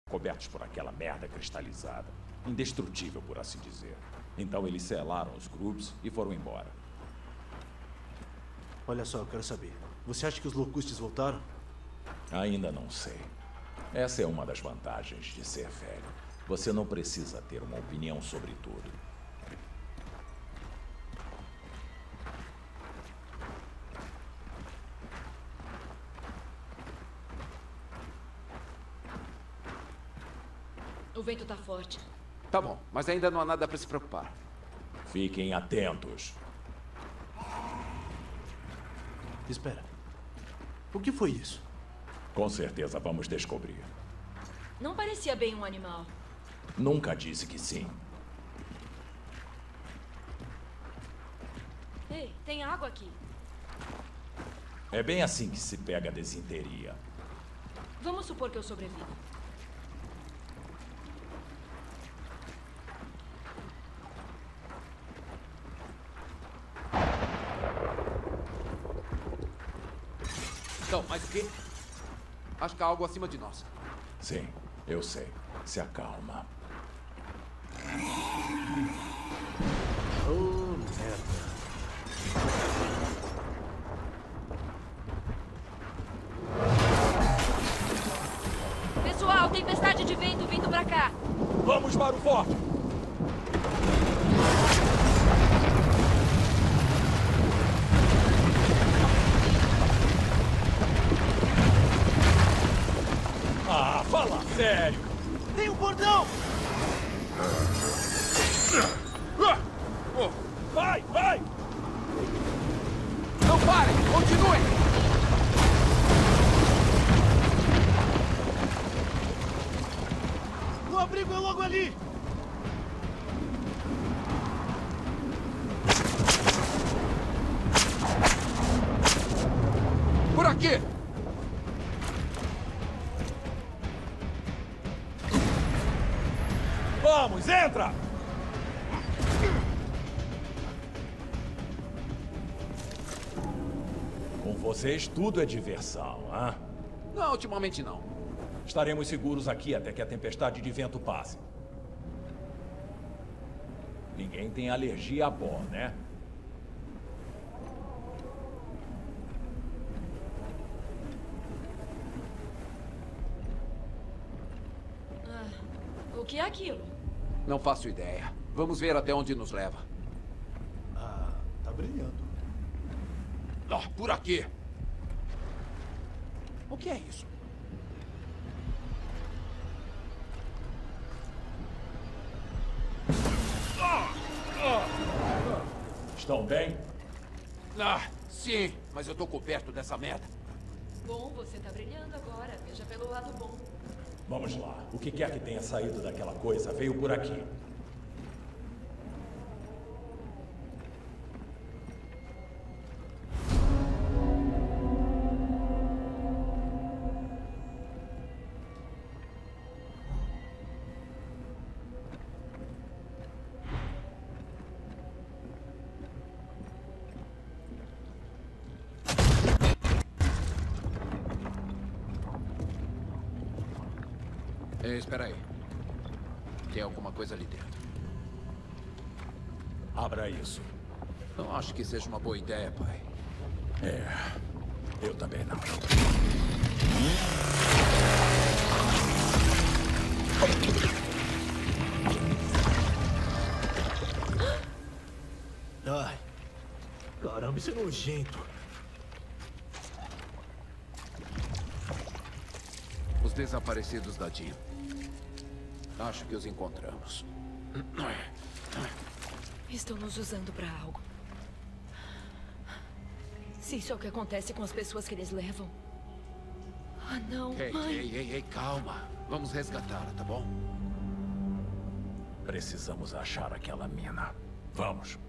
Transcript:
cobertos por aquela merda cristalizada. Indestrutível, por assim dizer. Então eles selaram os grupos e foram embora. Olha só, eu quero saber. Você acha que os locustes voltaram? Ainda não sei. Essa é uma das vantagens de ser velho. Você não precisa ter uma opinião sobre tudo. O vento tá forte. Tá bom, mas ainda não há nada para se preocupar. Fiquem atentos. Espera. O que foi isso? Com certeza vamos descobrir. Não parecia bem um animal. Nunca disse que sim. Ei, tem água aqui. É bem assim que se pega a desinteria. Vamos supor que eu sobrevivo. Então, mas o quê? Acho que há algo acima de nós. Sim, eu sei. Se acalma. Oh, merda. Pessoal, tempestade de vento vindo pra cá. Vamos para o forte! Ah, fala sério! Tem um bordão! Vai, vai! Não parem! Continuem! O abrigo é logo ali! Por aqui! Vamos, entra! Com vocês tudo é diversão, hã? Não, ultimamente não. Estaremos seguros aqui até que a tempestade de vento passe. Ninguém tem alergia a pó, né? O que é aquilo? Não faço ideia. Vamos ver até onde nos leva. Ah, tá brilhando. Ah, por aqui! O que é isso? Estão bem? Ah, sim, mas eu tô coberto dessa merda. Bom, você tá brilhando agora. Veja pelo lado bom. Vamos lá. O que quer que tenha saído daquela coisa veio por aqui. Ei, espera aí. Tem alguma coisa ali dentro. Abra isso. Não acho que seja uma boa ideia, pai. É, eu também não. Ai, caramba, isso é nojento. Os desaparecidos da DIN. Acho que os encontramos. Estão nos usando pra algo. Se isso é o que acontece com as pessoas que eles levam. Ah, não, Ei, mãe. ei, calma. Vamos resgatá-la, tá bom? Precisamos achar aquela mina. Vamos.